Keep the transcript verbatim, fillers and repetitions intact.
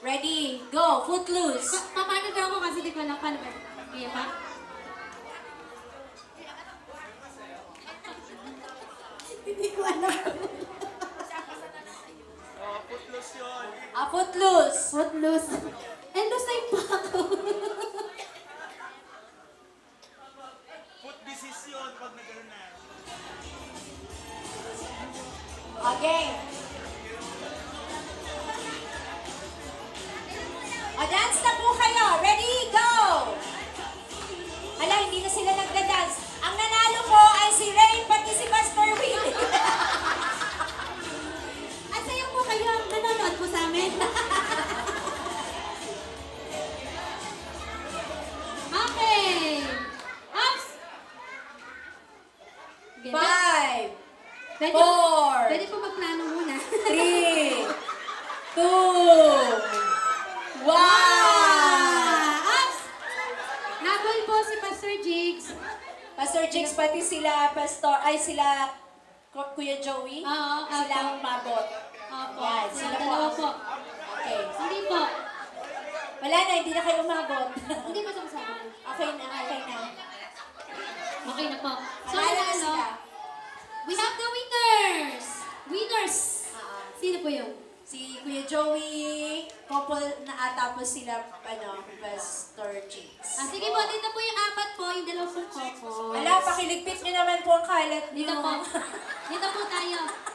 Ready, go, footloose. Pa paano daw ako kasi di ko alam paano ba? Kaya pa? Hindi ko alam. Oh, footloose yun. Ah, footloose. Footloose. Eh, loose na yung pa ako. Foot disease yun pag nagano na. Okay. O, dance na po kayo. Ready, go! Hala, hindi na sila nagda-dance. Ang nanalo po ay si Ray, pati si Pastor Willie. At sa'yo po kayo, nanonood po sa amin. Okay. Ups! Okay, Five, pwede, four, pwede po magplano muna. three, two, one. Ups! Nabol po si Pastor Jigs. Pastor Jigs, pati sila, Pastor, ay sila, Ku- Kuya Joey. Oo, Sila opo. ang mabot. Opo. Yan, Sila sila po. dalawa po. Okay. Hindi po. Wala na, hindi na kayo umabot. Hindi po sumasama. Okay na, okay na. Okay na po. So, Wala na ano, sila. we have the winners! Winners! Ah, Sino po yung? si Kuya Joey, couple na at tapos sila, ano, Pastor Jigs. Ah, sige po, dito po yung apat po, yung dalawang couple. Wala, pakiligpit nyo naman po ang kalat nyo. Dito po. Dito po tayo.